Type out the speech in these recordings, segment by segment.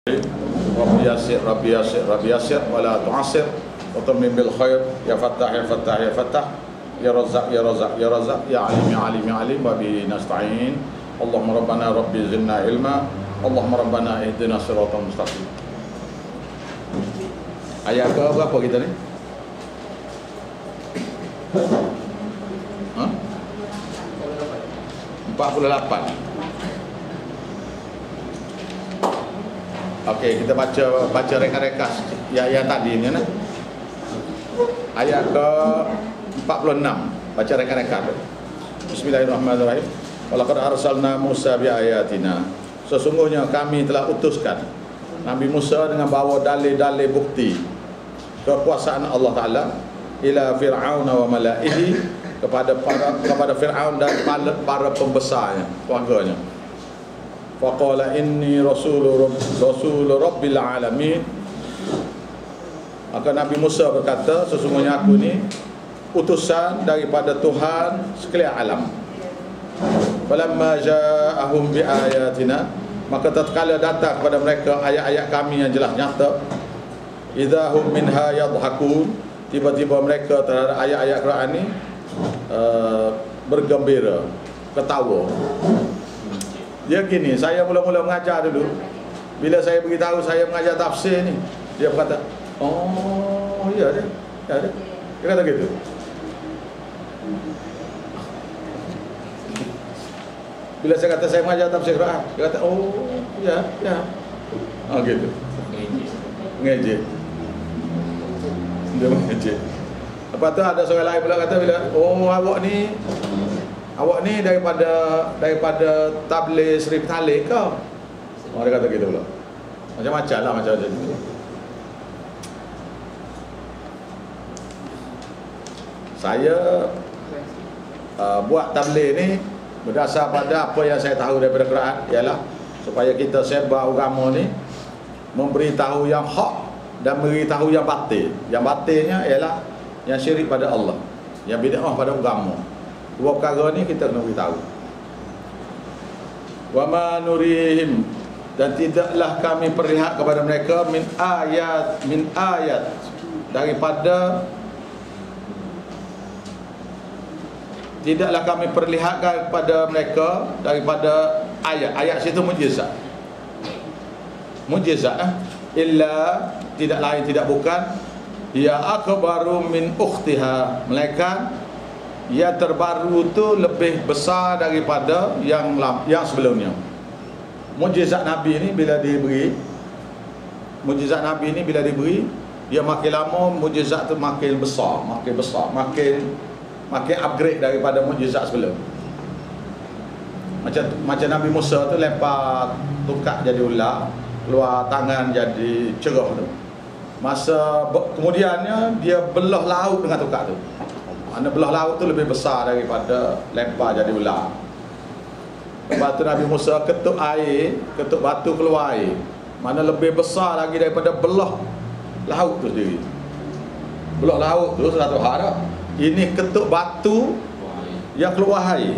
Rabbi yassir, Rabbi yassir, Rabbi yassir, wa la tu'assir, wa tammim bil khair, ya Fattah, ya Fattah, ya Fattah, ya Razzaq, ya Razzaq, ya Razzaq, ya Alim, ya Alim, ya Alim, wa bihi nasta'in. Allahumma rabbana rabbi zidna ilma, Allahumma rabbana ihdina siratal mustaqim. Ayat ke berapa kita ni? Ha? 48. Okey, kita baca reka-reka yang tadi ni nah. Ayat ke 46. Baca reka-reka. Bismillahirrahmanirrahim. Walaqad arsalna Musa bi ayatina. Sesungguhnya kami telah utuskan Nabi Musa dengan bawa dalil-dalil bukti kekuasaan Allah Taala ila Fir'aun wa mala'ihi, kepada Fir'aun dan para pembesarnya, keluarganya. Faqala inni rasul rabbil alamin. Maka Nabi Musa berkata, sesungguhnya aku ni utusan daripada Tuhan sekalian alam. Falamma ja'ahum bi ayatina, maka tatkala datang kepada mereka ayat-ayat kami yang jelas nyata, idahum minha yadhakun, tiba-tiba mereka terhadap ayat-ayat Quran ni bergembira, ketawa. Dia gini, saya mula-mula mengajar dulu, bila saya beritahu saya mengajar tafsir ni, dia berkata, oh ya dia, ya dia. Dia kata gitu. Bila saya kata saya mengajar tafsir Quran, dia kata, oh ya, ya. Oh gitu. Ngejek. Dia mengejek. Lepas tu ada seorang lain pula kata, bila, oh awak ni daripada tabligh Sri Talik ke? Oh, dia kata gitu pula. Macam-macam lah, macam-macam. Saya buat tabligh ni berdasar pada apa yang saya tahu daripada Quran, ialah supaya kita sebar agama ni memberitahu yang hak dan memberitahu yang batil. Yang batilnya ialah yang syirik pada Allah, yang bid'ah pada agama. Dua perkara ni kita kena beritahu. Wa ma nurihim, dan tidaklah kami perlihat kepada mereka min ayat daripada, tidaklah kami perlihatkan kepada mereka daripada ayat situ mukjizat. Mukjizat illa, tidak lain tidak bukan, ya akbaru min ukhtiha, melainkan yang terbaru tu lebih besar daripada yang sebelumnya. Mukjizat Nabi ni bila diberi, dia makin lama mukjizat tu makin besar, makin upgrade daripada mukjizat sebelum. Macam Nabi Musa tu lempar tukak jadi ular, keluar tangan jadi cerah tu. Masa kemudiannya dia belah laut dengan tukak tu. Mana belah laut tu lebih besar daripada lempar jadi ular. Lepas tu Nabi Musa ketuk batu keluar air, mana lebih besar lagi daripada belah laut tu sendiri. Belah laut tu satu hal dah. Ini ketuk batu yang keluar air.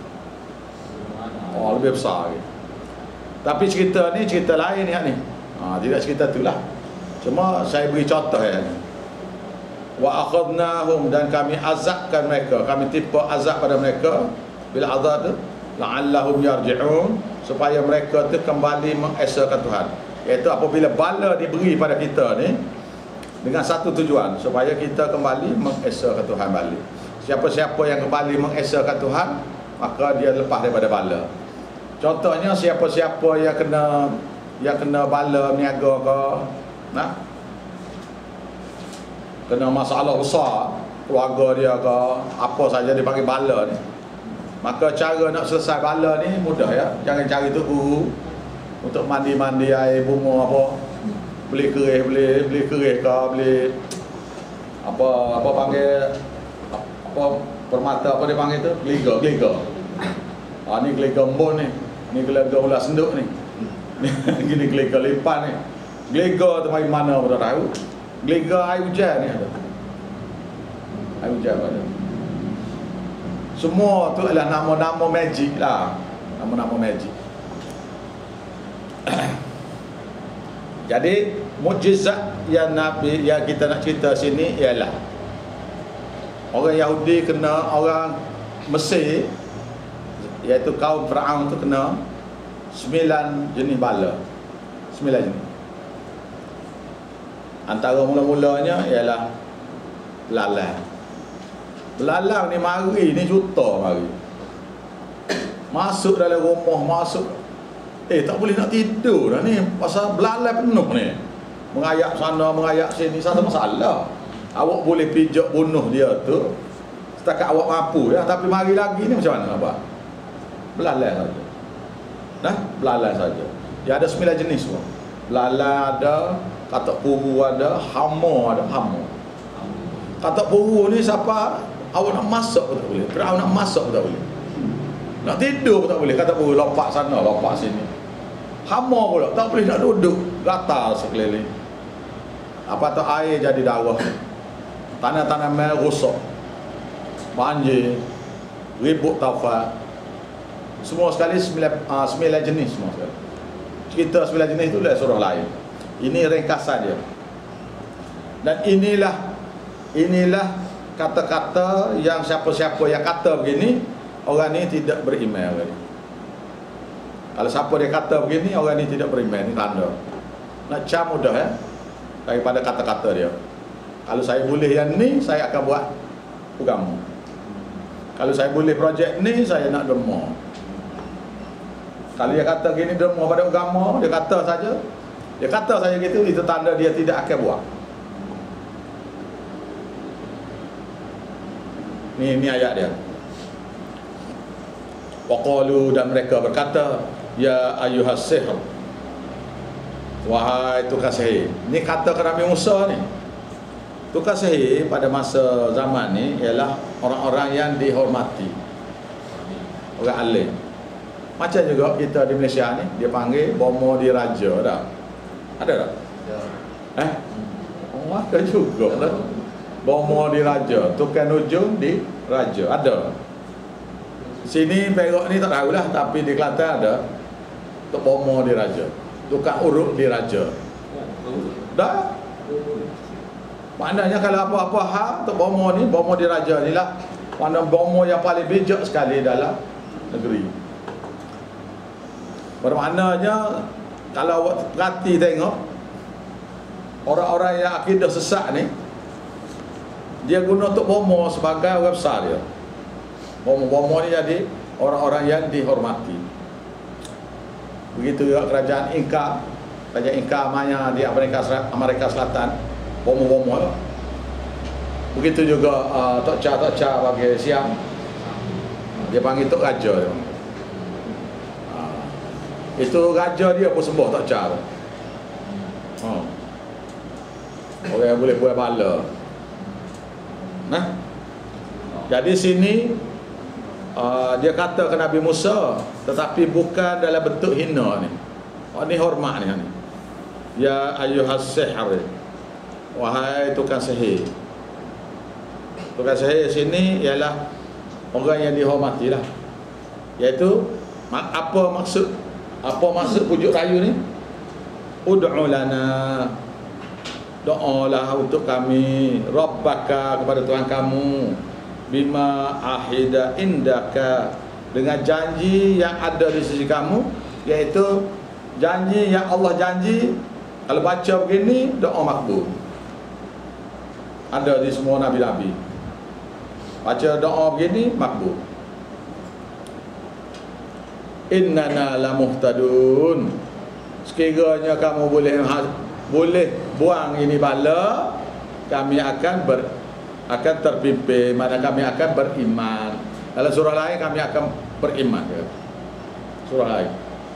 Oh, lebih besar lagi. Tapi cerita ni cerita lain ni. Tidak cerita tu lah. Cuma saya beri contoh ya. Wa akhadnahum, dan kami azabkan mereka, kami tipu azab pada mereka, bila azab tu la'allahum yarji'un, supaya mereka tu kembali mengesakan Tuhan. Iaitu apabila bala diberi pada kita ni dengan satu tujuan, supaya kita kembali mengesakan Tuhan balik. Siapa-siapa yang kembali mengesakan Tuhan, maka dia lepas daripada bala. Contohnya siapa-siapa yang kena bala niaga ke, kena masalah besar keluarga dia ke, apa saja dia panggil bala ni, maka cara nak selesai bala ni mudah ya. Jangan cari tu guru untuk mandi air bunga apa, beli kerih ke, beli apa panggil apa permata, apa dia panggil tu, gliga. Ni gliga embun ni gliga ular senduk ni. Gini gliga lipan ni. Gliga tu mari mana pun tak tahu. Gliga air hujan ni ada. Air hujan ada. Semua tu adalah nama-nama magic lah. Nama-nama magic. Jadi mukjizat yang Nabi yang kita nak cerita sini ialah orang Yahudi kena orang Mesir, iaitu kaum Firaun tu kena 9 jenis bala. 9 jenis. Antara mula-mulanya ialah belalang. Belalang ni mari ni juta mari. Masuk dalam rumah, masuk. Tak boleh nak tidur dah ni pasal belalang penuh ni. Mengayak sana, mengayak sini, satu masalah. Awak boleh pijak bunuh dia tu setakat awak mampu ya, tapi mari lagi ni macam mana nampak? Belalang saja. Nah, belalang saja. Dia ada 9 jenis semua. Belalang ada, katak puru ada, hama ada, hama. Katak puru ni siapa awak nak masak pun tak boleh. Firaun nak masak pun tak boleh. Nak tidur pun tak boleh. Katak puru lompat sana, lompat sini. Hama pula tak boleh nak duduk, gatal sekeliling. Apa tu air jadi darah. Tanah-tanah merah rosak. Banjir, ribut taufan. Semua sekali 9 jenis semua sekali. Cerita 9 jenis itu adalah surah lain. Ini ringkasan dia. Dan inilah kata-kata yang siapa-siapa yang kata begini, orang ni tidak beriman orang ni. Kalau siapa dia kata begini, orang ni tidak beriman, ni tanda. Nak cam mudah ya, daripada kata-kata dia. Kalau saya boleh yang ni, saya akan buat agama. Kalau saya boleh projek ni, saya nak demo. Kalau dia kata gini demo pada agama, dia kata saja. Dia kata saja gitu, itu tanda dia tidak akan buat. Ni ayat dia. Waqalu, dan mereka berkata, ya ayyuhas sihr, wahai tukang sihir. Ni kata ke Nabi Musa ni. Tukang sihir pada masa zaman ni ialah orang-orang yang dihormati, orang alim. Macam juga kita di Malaysia ni, dia panggil bomo diraja dah. Ada tak? Ya. Oh, ada juga dah. Bomo diraja, tukang ujung di raja. Ada. Sini Perak ni tak tahulah, tapi di Kelantan ada tok bomo diraja, tukang urut diraja. Dah. Maknanya kalau apa-apa hal tok bomo ni, bomo diraja ni lah mana bomo yang paling bijak sekali dalam negeri. Bermaknanya kalau awak perhati tengok orang-orang yang akidah sesat ni, dia guna tok bomo sebagai orang besar dia. Bomo-bomo ni jadi orang-orang yang dihormati. Begitu juga kerajaan Inka, kerajaan Inka Maya di Amerika Selatan, bomo-bomo. Begitu juga Tok Cha bagi Siam, dia panggil Tok Raja dia. Itu raja dia pun sembah Tok Cha. Orang yang boleh buat bala. Nah, jadi sini dia kata ke Nabi Musa, tetapi bukan dalam bentuk hina ni. Ini hormat ni. Ya ayyuhas sihr, wahai tukang sihir. Tukang sihir sini ialah orang yang dihormati lah. Iaitu apa maksud pujuk rayu ni? Ud'u lana, doalah untuk kami, Rabbaka, kepada Tuhan kamu, bima ahida indaka, dengan janji yang ada di sisi kamu, iaitu janji yang Allah janji. Kalau baca begini, doa makbul. Ada di semua nabi-nabi. Baca doa begini makbul. Innana lamuhtadun, sekiranya kamu boleh buang ini bala, kami akan terpimpin, mana kami akan beriman. Dalam surah lain kami akan beriman. Surah lain.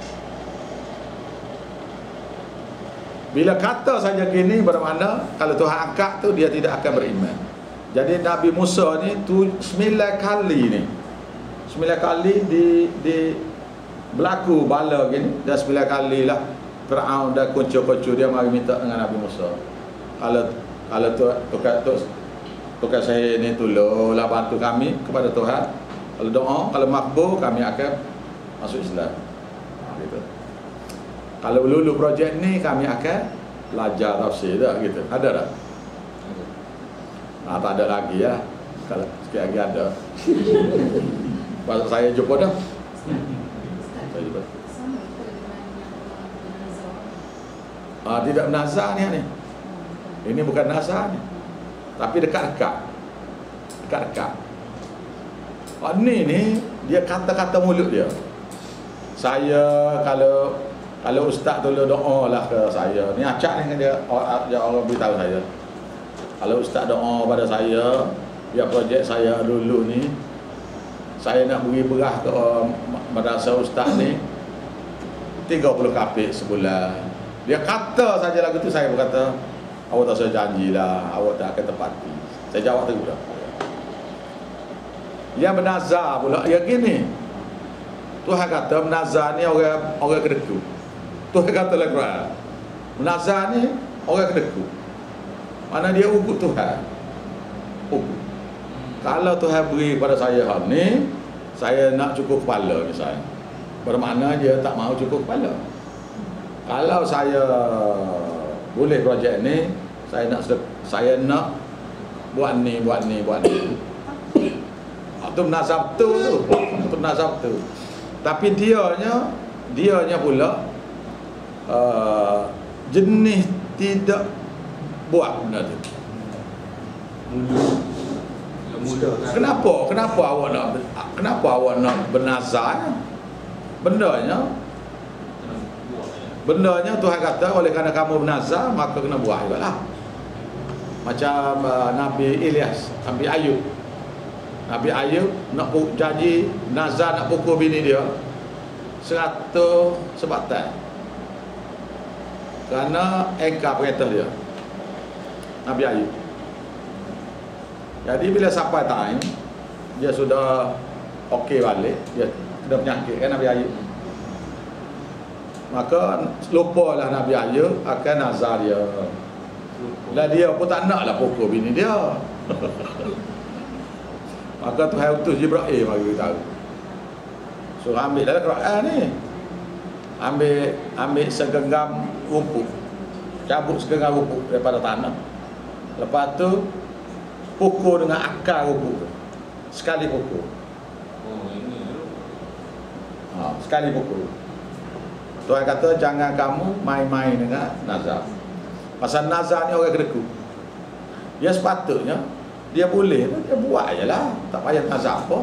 Bila kata saja gini bermakna kalau Tuhan angkat tu dia tidak akan beriman. Jadi Nabi Musa ni tu 9 kali ni. 9 kali di berlaku bala gini, dan 9 kali lah Firaun dah kuncu-kuncu dia mari minta dengan Nabi Musa. Kalau tukar saya ni tolonglah bantu kami kepada Tuhan. Kalau doa, kalau makbul, kami akan masuk Islam. Gitu. Kalau lulu projek ni kami akan belajar tafsir tak gitu. Ada tak? Tak ada lagi ya. Kalau sikit lagi ada. Pasal saya jumpa dah. Saya jumpa. Tidak nazar ni. Ini bukan nazar ni. Tapi dekat-dekat. Dekat-dekat. Ni dia kata-kata mulut dia. Saya kalau ustaz tolong doa lah ke saya. Ni acak ni dia orang beritahu saya. Kalau ustaz doa pada saya, biar projek saya dulu ni, saya nak beri beras ke madrasah ustaz ni 30 kapit sebulan. Dia kata saja lagu tu, saya berkata, awak tak saya janjilah, awak tak akan tepati. Saya jawab tu pula. Yang bernazar pula, ya gini. Tuhan kata bernazar ni orang kedeku. Tuhan kata dalam Quran, bernazar ni orang kedeku. Mana dia ugut Tuhan. Ugut. Kalau Tuhan beri pada saya hal ni, saya nak cukup kepala misalnya. Bermakna dia tak mahu cukup kepala. Kalau saya boleh projek ni, saya nak buat ni. Itu nazar betul tu. Itu nazar betul. Tapi dianya pula jenis tidak buat benda tu. Kenapa awak nak bernazar? Bendanya Tuhan kata oleh kerana kamu bernazar maka kena buat jugalah. Macam Nabi Ilyas, Nabi Ayub. Nabi Ayub nak janji nazar nak pukul bini dia 100 sebatan. Kerana engkar perintah dia. Nabi Ayub. Jadi bila sampai time dia sudah okey balik, dia kena penyakit kan Nabi Ayub. Maka lupalah Nabi Ayub akan nazar dia. Dan dia pun tak naklah pukul bini dia. Maka Tuhan utus Jibril bagi tahu. So ambil dalam Quran ni. Ambil segenggam rumput. Cabut segenggam rumput daripada tanah. Lepas tu pukul dengan akar rumput. Sekali pukul. Sekali pukul. Tuhan kata jangan kamu main-main dengan nazar. Pasal nazar ni orang kedeku. Dia sepatutnya dia boleh, dia buat je lah. Tak payah nazar apa.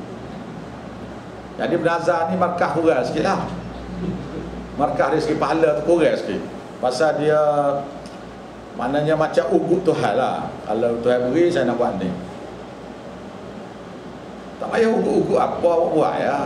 Jadi bernazar ni markah kurang sikit lah. Markah dari segi pahala tu kurang sikit. Pasal dia maknanya macam ugut Tuhan lah. Kalau Tuhan beri saya nak buat ni. Tak payah ugut-ugut apa awak buat ya.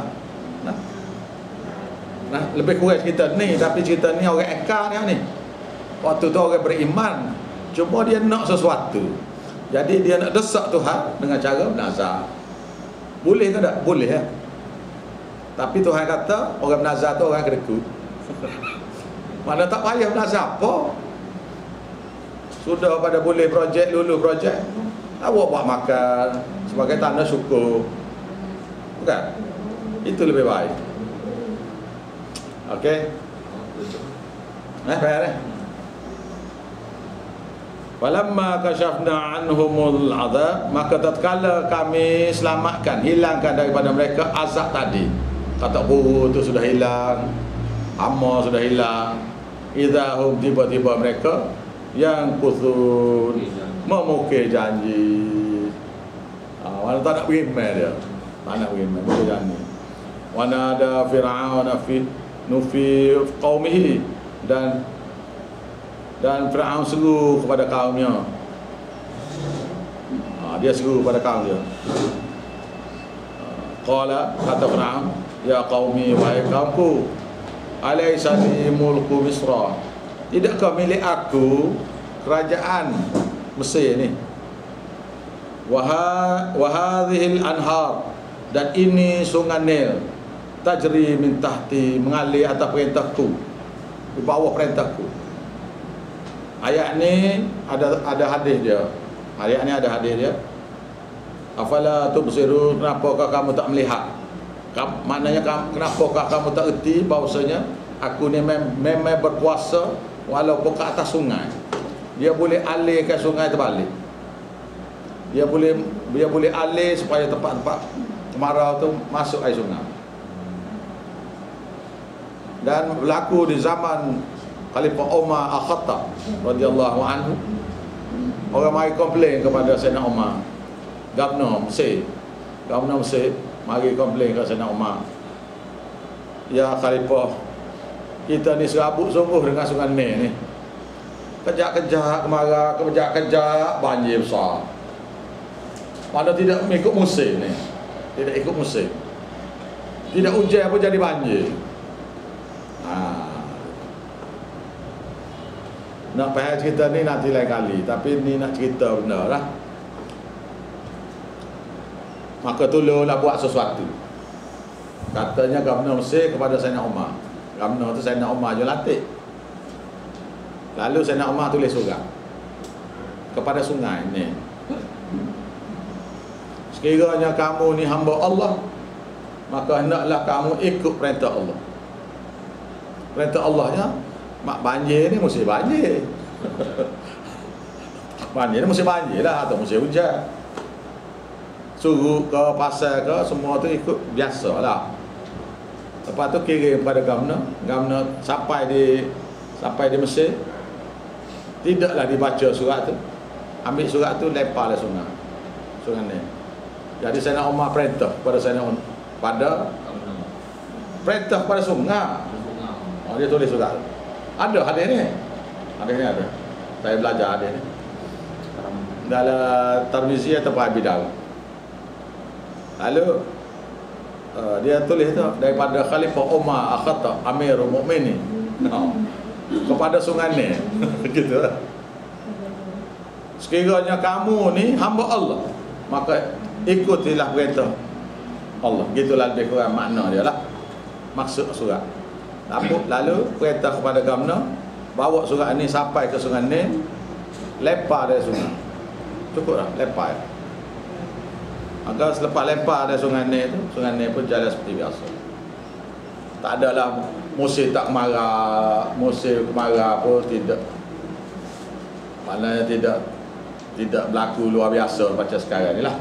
Nah, lebih kurang cerita ni. Tapi cerita ni orang ekar ni. Waktu tu orang beriman, cuma dia nak sesuatu. Jadi dia nak desak Tuhan dengan cara bernazar. Boleh ke tak? Boleh ya. Tapi Tuhan kata orang bernazar tu orang kedeku. Mana tak payah bernazar apa. Sudah pada boleh projek, lulu projek, awak buat makan sebagai tanda syukur. Bukan? Itu lebih baik. Okey. Faham? Walamma kashafna anhumul azab, maka tatkala kami selamatkan, hilangkan daripada mereka azab tadi. Kata buru tu sudah hilang, hama sudah hilang. Idahum, tiba-tiba mereka yang kusun memukir janji. Mana tak nak beriman dia. Tak nak beriman, mukir janji. Wana ada Fir'aun nufi qaumihi, dan Fir'aun seru kepada kaumnya. Dia seru kepada kaum dia. Qala, kata Fir'aun, ya qaumi, wahai kaumku, alaysa li mulku Misra, tidakkah milik aku kerajaan Mesir ni? Wa hadhil anhar, dan ini sungai Nil, tajri min tahti, mengalir atas perintahku, di bawah perintahku. Ayat ni ada hadis dia. Ayat ni ada hadis dia. Afala tubsirun, kenapakah kamu tak melihat? Maknanya kenapakah kamu tak erti bahawasanya aku ni memang berkuasa walaupun ke atas sungai. Dia boleh alirkan sungai terbalik. Dia boleh alih supaya tempat-tempat kemarau tu masuk air sungai. Dan berlaku di zaman Khalifah Umar Al-Khattab radhiyallahu anhu. Orang mari komplain kepada Sayyidina Umar, Gubernur Mesir mari komplain kepada Sayyidina Umar, ya Khalifah, kita ni serabut sungguh dengan Sungai Nil ni. Kejap-kejap kemarau, kejap-kejap banjir besar. Padahal tidak mengikut musim ni. Tidak ikut musim. Tidak hujan pun jadi banjir. Nak faham cerita ni nanti lain kali, tapi ni nak cerita benar lah. Maka tolonglah buat sesuatu. Katanya Gubernur Mesir kepada Sayyidina Umar. Gubernur tu Sayyidina Umar je latih. Lalu Sayyidina Umar tulis surat kepada sungai ni, sekiranya kamu ni hamba Allah, maka hendaklah kamu ikut perintah Allah. Perintah Allahnya, mak banjir ni mesti banjir. Banjir ni mesti banjir lah, atau mesti hujan. Suruh ke pasar ke, semua tu ikut biasa lah. Lepas tu kirim pada Gubernur sampai di Mesir. Tidaklah dibaca surat tu. Ambil surat tu, lempar lah sungai ni. Jadi Sayyidina Umar perintah pada Sayyidina perintah pada sungai. Dia tulis surat. Ada hadis ni. Hadis ni ada. Saya belajar hadis ni dalam Tirmizi atau Abi Dawud. Lalu dia tulis tu daripada Khalifah Umar Al-Khattab Amirul Mukminin kepada Sungai Nil. Gitu lah. Sekiranya kamu ni hamba Allah, maka ikutilah perintah Allah. Gitulah lebih kurang makna dia lah, maksud surat. Lalu perintah kepada Gubernur, bawa surat ni sampai ke Sungai Nil, lempar dari sungai. Cukup lah, lempar. Maka selepas lempar dari Sungai Nil tu, Sungai Nil pun jalan seperti biasa. Tak adalah musim tak kemarau, musim kemarau pun tidak. Maknanya tidak berlaku luar biasa macam sekarang ni lah.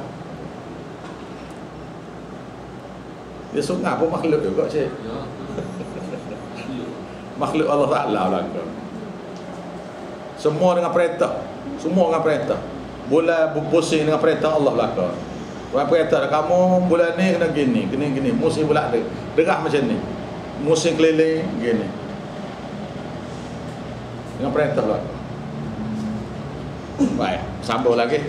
Dia sungai pun makhluk juga, cik. Makhluk Allah Ta'ala belaka. Semua dengan perintah. Bulan pusing dengan perintah Allah belaka. Orang perintah kamu bulan ni kena gini. Musim pula derah macam ni. Musim keliling gini. Dengan perintah belaka. Baik, sambung lagi.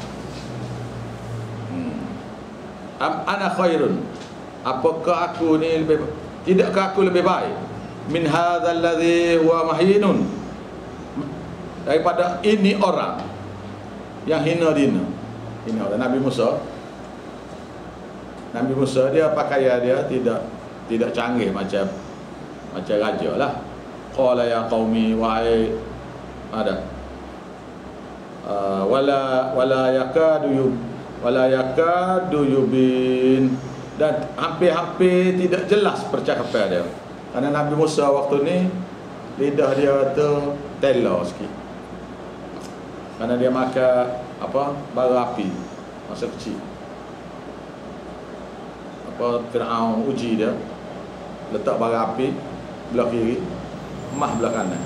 Ana khairun. Apakah aku ni tidakkah aku lebih baik min hadzal ladzi huwa mahinun, daripada ini orang yang hina dina. Ini orang Nabi Musa dia pakaian dia tidak canggih macam raja lah. Qala ya qaumi, wahai ada wala yakadu yubin, dan hampir-hampir tidak jelas percakapan dia. Kerana Nabi Musa waktu ni lidah dia tu tela sikit. Kerana dia makan bara api masa kecil. Fir'aun uji dia, letak bara api belah kiri, emah belah kanan.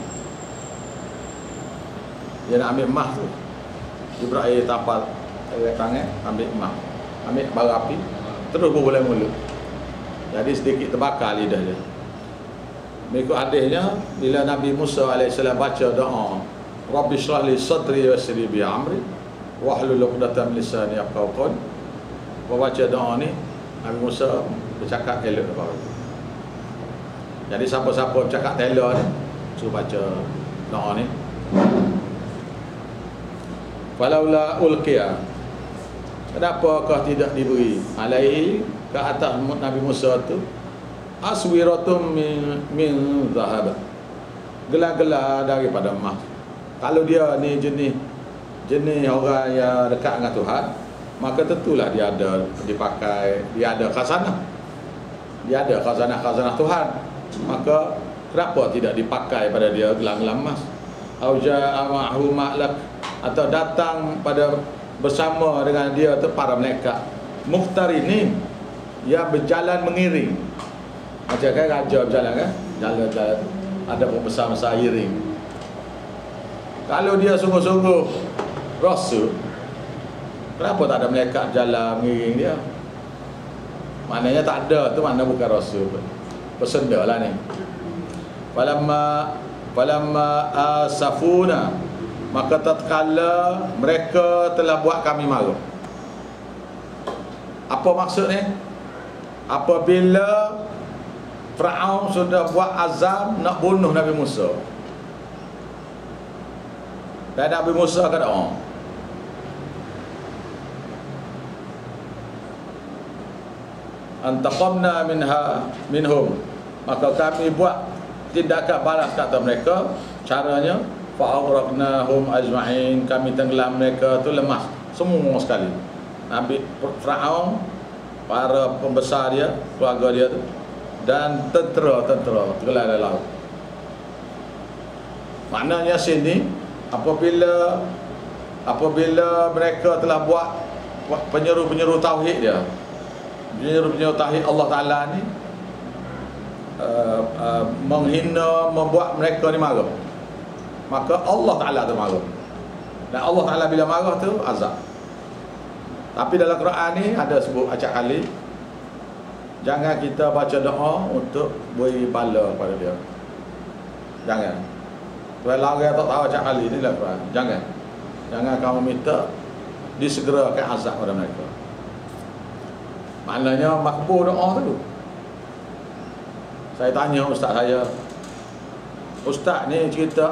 Dia nak ambil emah tu, Jibril tapal tangan, ambil emah, ambil bara api, terus berbulan mulut. Jadi sedikit terbakar lidah dia. Mengikut hadisnya, bila Nabi Musa AS baca doa, Rabbi shrah li sadri wa yassir bi amri wahlul 'uqdatam min lisani yafqahu qawli, baca doa ni, Nabi Musa bercakap elok apa. Jadi siapa-siapa bercakap elok ni, suruh baca doa ni. Falaula ulqiya, kenapakah tidak diberi alaihi ke atas Nabi Musa tu aswiratum min zahab, gelar-gelar daripada emas. Kalau dia ni jenis orang yang dekat dengan Tuhan, maka tentulah dia ada khazanah. Dia ada khazanah Tuhan. Maka Kenapa tidak dipakai pada dia gelang-gelang emas? Au jaa ma'ahu ma'lak, atau datang pada bersama dengan dia tu para malaikat muqtarinin yang berjalan mengiring. Macam kan raja berjalan kan? Jalan-jalan ada pembesar-besar iring. Kalau dia sungguh-sungguh rasul, kenapa tak ada malaikat jalan mengiring dia? Maknanya tak ada tu, makna bukan rasul pun. Pesenda lah ni. Falamma asafuna, maka tatkala mereka telah buat kami marah. Apa maksudnya? Apabila Firaun sudah buat azam nak bunuh Nabi Musa, dan Nabi Musa kata, oh, antaqamna minhum, maka kami buat tindakan balas kata mereka. Caranya fa'aghraqnahum ajma'in, kami tenggelam mereka tu lemas semua sekali. Nabi Firaun, para pembesar dia, keluarga dia tu, dan tentera tenggelam dalam laut. Maknanya sini apabila mereka telah buat penyeru-penyeru tauhid dia, penyeru tauhid Allah Ta'ala ni, menghina, membuat mereka ni marah, maka Allah Ta'ala tu marah. Dan Allah Ta'ala bila marah tu azab. Tapi dalam Quran ni ada sebut acap kali, jangan kita baca doa untuk beri bala pada dia. Jangan. Kalau orang tak tahu acap kali ni dalam Quran, jangan kamu minta disegerakan azab pada mereka. Maknanya makbul doa tu. Saya tanya ustaz saya, ustaz ni cerita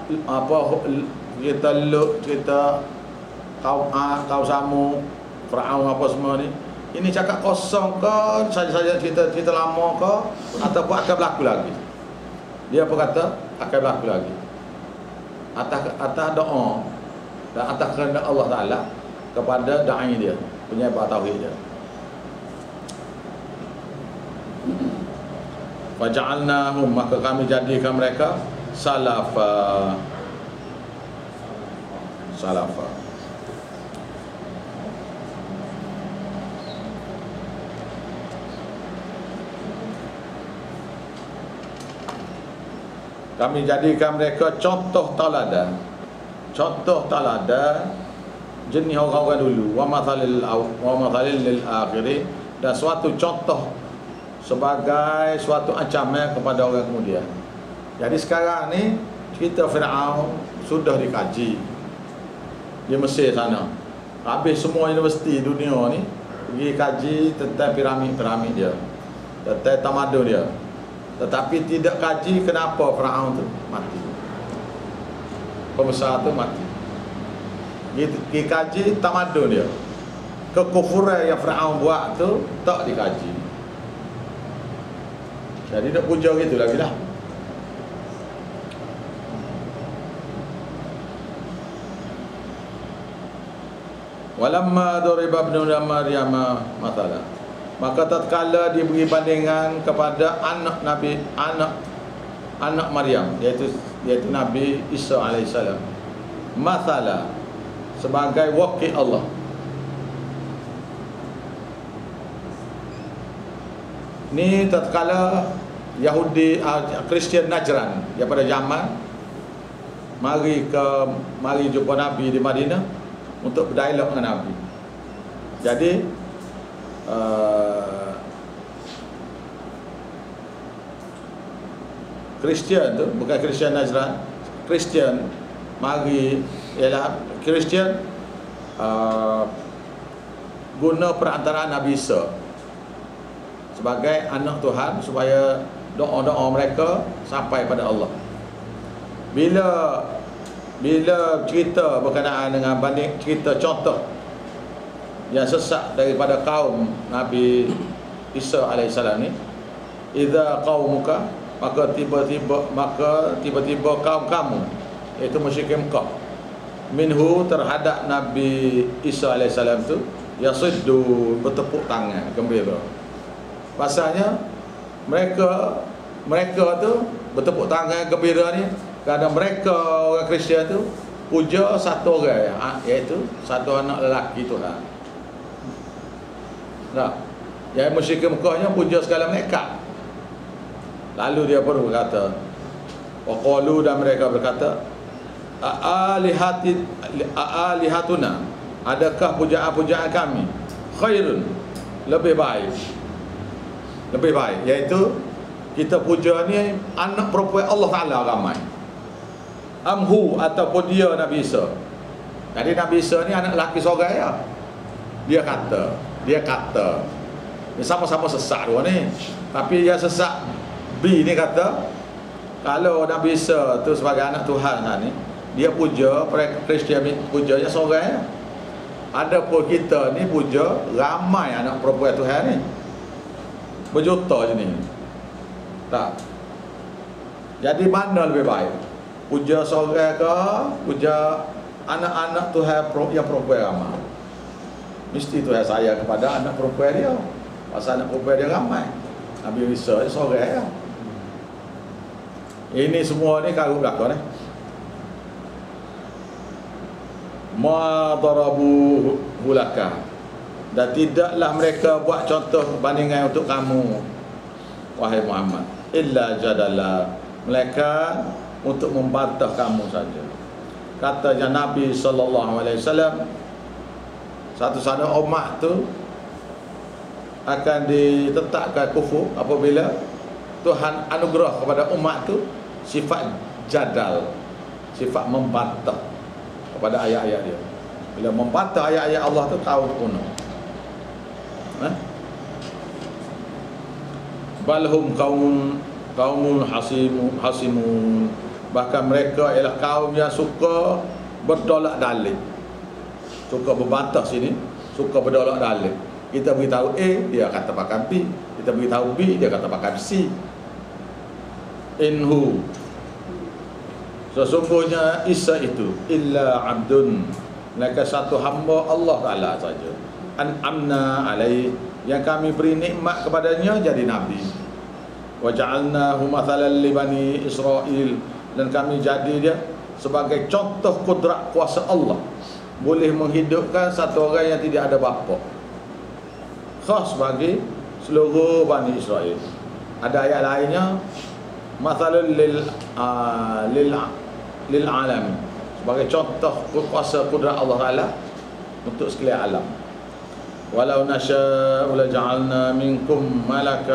cerita kau Samu, Firaun apa semua ni, ini cakap kosong ke saja cerita lama ke, ataupun akan berlaku lagi? Dia pun kata akan berlaku lagi atas doa dan atas kehendak Allah Ta'ala kepada da'i dia, penyebar tauhid dia. Faja'alnahum, maka kami jadikan mereka salafa. Kami jadikan mereka contoh tauladan jenis orang-orang dulu, wa mathalil lil akhirin, dan suatu contoh sebagai suatu ancaman kepada orang kemudian. Jadi sekarang ni cerita Firaun sudah dikaji di Mesir sana. Habis semua universiti dunia ni pergi kaji tentang piramid dia, tentang tamadun dia. Tetapi tidak kaji kenapa Firaun tu mati, pembesar tu mati. Pergi kaji tamadun dia, kekufuran yang Firaun buat tu tak dikaji. Jadi nak puja gitu lagi lah. Walamma duriba ibnu Maryam mathalan, maka tatkala diberi bandingan kepada anak Maryam, iaitu Nabi Isa alaihissalam, mathala, sebagai wakil Allah. Ni tatkala Yahudi, Kristian Najran daripada Yaman mari jumpa Nabi di Madinah untuk berdialog dengan Nabi. Jadi Kristian tu bukan Kristian Najran, Kristian mari ialah Kristian guna perantaraan Nabi Isa sebagai anak Tuhan supaya doa-doa mereka sampai pada Allah. Bila cerita berkenaan dengan banding cerita contoh yang sesat daripada kaum Nabi Isa alaihissalam ni, idza qaumuka, maka tiba-tiba kaum kamu, iaitu musyrikin Mekah, minhu, terhadap Nabi Isa alaihissalam tu, yasiddu, bertepuk tangan gembira. Pasalnya mereka tu bertepuk tangan gembira ni kerana mereka orang Kristian tu puja satu orang, iaitu satu anak lelaki Tuhan. Nah, yang musyrik Mekahnya puja segala malaikat. Lalu dia pun berkata, waqalu, dan mereka berkata, alihatuna, adakah pujaan-pujaan kami khairun, lebih baik, iaitu kita puja ni anak perempuan Allah Ta'ala ramai, amhu, ataupun dia Nabi Isa. Jadi Nabi Isa ni anak lelaki seorang ya. Dia kata ni sama-sama sesak dua ni, tapi yang sesak B ni kata kalau Nabi Isa tu sebagai anak Tuhan ni, dia puja, Kristian pujanya seorang ya. Adapun kita ni puja ramai anak perempuan Tuhan ni, berjuta je ni. Tak. Jadi mana lebih baik? Puja seorang ke puja anak-anak Tuhan yang perempuan ramai? Mesti Tuhan sayang kepada anak perempuan dia, pasal anak perempuan dia ramai. Nabi Isa ni seorang ya. Ini semua ni karut belakang ni. Ma darabu hulaka, dan tidaklah mereka buat contoh bandingan untuk kamu wahai Muhammad, illa jadala, mereka untuk membantah kamu saja. Katanya Nabi SAW, satu-satu umat tu akan ditetapkan kufur apabila Tuhan anugerah kepada umat tu sifat jadal, sifat membantah kepada ayat-ayat dia. Bila membantah ayat-ayat Allah tu kaum kuno. Balhum kaumun hasimun, bahkan mereka ialah kaum yang suka berdolak dalil, suka berbantah sini, suka berdolak dalil. Kita beritahu A, dia kata pakai B. Kita beritahu B, dia kata pakai C. Inhu, sesungguhnya Isa itu illa abdun, mereka satu hamba Allah Ta'ala saja. An'amna alaih, yang kami beri nikmat kepadanya jadi nabi. Wa ja'alnahu mathalan li bani Israel, dan kami jadi dia sebagai contoh kudrat kuasa Allah, boleh menghidupkan satu orang yang tidak ada bapa, khas bagi seluruh Bani Israel. Ada ayat lainnya, mathalul lil alam, sebagai contoh kuasa kudrat Allah Ta'ala untuk sekalian alam. Walau nasya'u la ja'alna minkum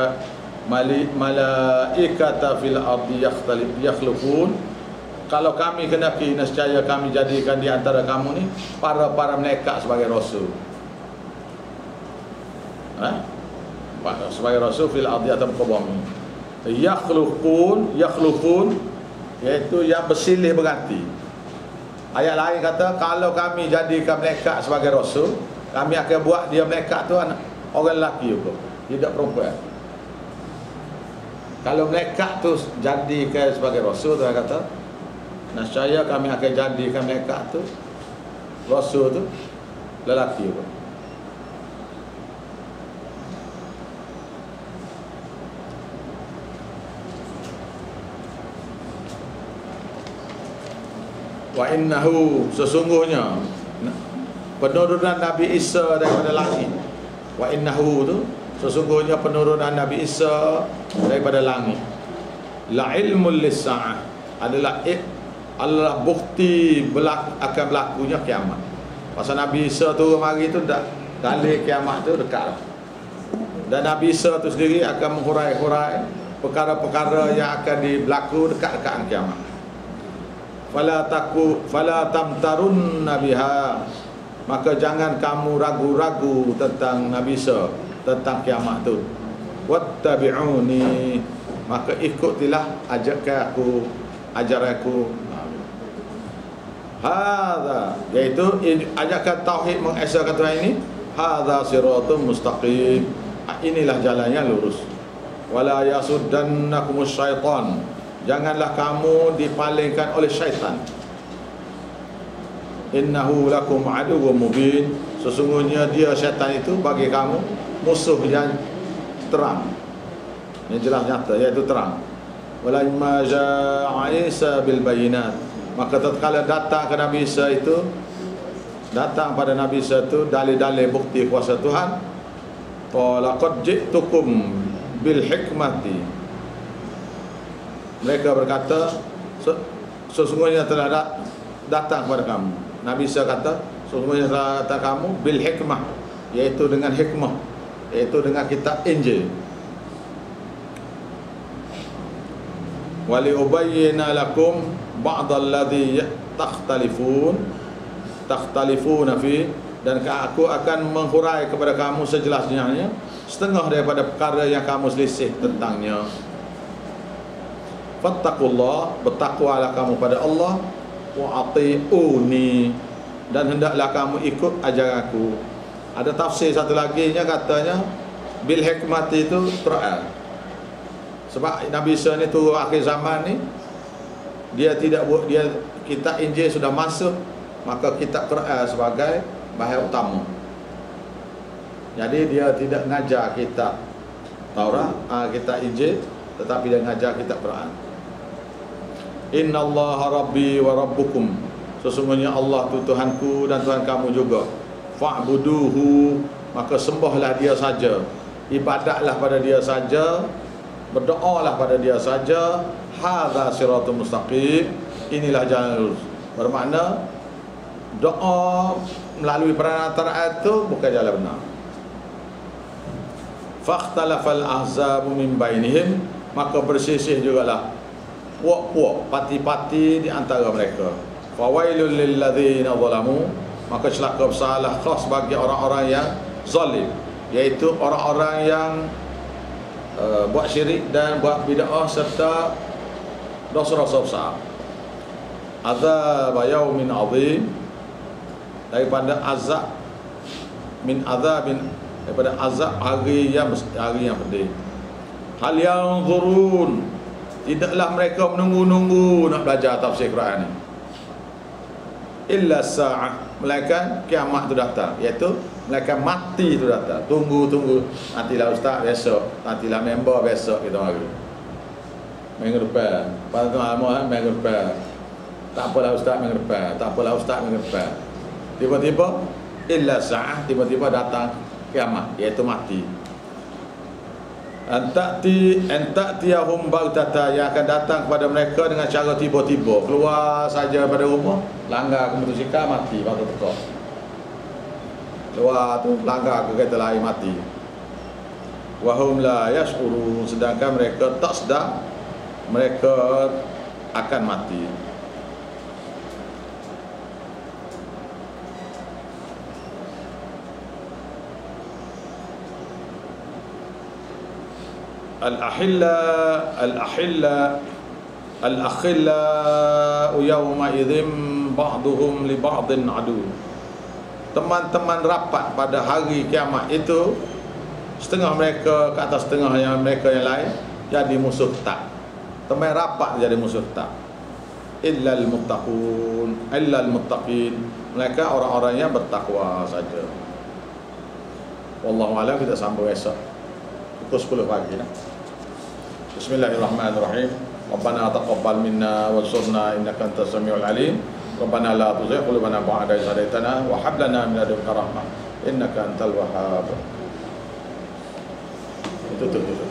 malaikata fil ardi yakhlufun, kalau kami kendaki nescaya kami jadikan di antara kamu ni para malaikat sebagai rasul. Sebagai rasul fil ardi, atau muka bumi. Yakhlufun, iaitu yang bersilih berganti. Ayat lain kata, kalau kami jadikan malaikat sebagai rasul, kami akan buat dia malaikat tu anak orang lelaki juga, tidak perempuan. Kalau malaikat tu jadikan sebagai rasul, dia kata nascaya kami akan jadikan malaikat tu, rasul tu, lelaki juga. Wa innahu, sesungguhnya penurunan Nabi Isa daripada langit. Wa innahu tu sesungguhnya penurunan Nabi Isa daripada langit. La ilmul lis-sa'ah, adalah bukti akan berlakunya kiamat. Pasal Nabi Isa tu mari tu dah dalil kiamat tu dekat dah. Dan Nabi Isa tu sendiri akan menghurai-hurai perkara-perkara yang akan berlaku dekat-dekat kiamat. Fala tamtarun nabiha, maka jangan kamu ragu-ragu tentang Nabi Isa, tentang kiamat tu. Wattabi'uni, maka ikutilah ajaranku. Hadza, iaitu ajakan tauhid, mengesahkan Tuhan ini. Hadza siratun mustaqim, inilah jalan yang lurus. Wala yasuddannakumus syaitan, janganlah kamu dipalingkan oleh syaitan. Innahu lakum aduwwum mubin, sesungguhnya dia syaitan itu bagi kamu musuh yang terang, yang jelas nyata, iaitu terang. walamma jaa Isa bil bayinat, maka tatkala datang ke Nabi Isa itu, datang pada Nabi Isa itu dalil-dalil bukti kuasa Tuhan, qala qad ji'tukum bil hikmati, mereka berkata sesungguhnya telah datang kepada kamu. Nabi Isa kata sesungguhnya telah datang kamu bil hikmah, yaitu dengan hikmah, yaitu dengan kitab Injil. Wali ubayyina lakum ba'dalladzi takhtalifuna fi, dan aku akan menghurai kepada kamu sejelasnya setengah daripada perkara yang kamu selisih tentangnya. Fattaqullah, bertakwalah kamu pada Allah, wa ati'uni, dan hendaklah kamu ikut ajaranku. Ada tafsir satu lagi nya katanya bil hikmat itu Quran. Sebab Nabi Isa ni turun akhir zaman ni, dia kitab Injil sudah masuk, maka kitab Quran sebagai bahan utama. Jadi dia tidak mengajar kitab Taurat, kitab Injil, tetapi dia mengajar kitab Quran. Innallaha rabbi wa rabbukum, sesungguhnya Allah itu Tuhanku dan Tuhan kamu juga. Fa'buduhu, maka sembahlah dia saja, ibadatlah pada dia saja, berdoalah pada dia saja. Hadza siratul mustaqim, inilah jalan lurus. Bermakna doa melalui perantaraan itu bukan jalan benar. Fakhtalafal ahzabu min bainihim, maka bersisih jugalah puak-puak, parti-parti di antara mereka. Fawailul lil ladzina zalamu, maka celaka bersalah khas bagi orang-orang yang zalim, iaitu orang-orang yang buat syirik dan buat bid'ah serta dosa-dosa besar. Azab yaumin azim, daripada azab min azabin, daripada azab hari yang pedih. Hal yang zurun, tidaklah mereka menunggu-nunggu nak belajar tafsir Quran ni, illa sa'ah, melainkan kiamat tu datang, iaitu melainkan mati tu datang. Tunggu, nantilah ustaz besok, nantilah member besok, kita mari minggu depan, pada tu lama minggu depan, tak apalah ustaz minggu depan, tak apalah ustaz minggu depan. Tiba-tiba illa sa'ah, tiba-tiba datang kiamat, iaitu mati. Anta'tiyahum baghtata, yang akan datang kepada mereka dengan cara tiba-tiba. Keluar saja pada rumah, langgar ke motosikal, mati waktu tekak. Keluar tu langgar ke kereta lain, mati. Wahum la yash'urun, sedangkan mereka tak sedar mereka akan mati. Al-akhilla yawma idzin ba'duhum li ba'din adu, teman-teman rapat pada hari kiamat itu, setengah mereka ke atas setengah yang mereka yang lain jadi musuh tak. Teman rapat jadi musuh tak. Illal muttaqin, mereka orang-orang yang bertakwa saja. Wallahu a'lam. Kita sambung esok pukul 10 pagi. Bismillahirrahmanirrahim. Rabbana taqabbal minna wansurna innaka antas samiul alim. Rabbana la tuzigh qulubana ba'da idh hadaytana wa hab lana min ladunka rahmah innaka antal wahhab. Itu.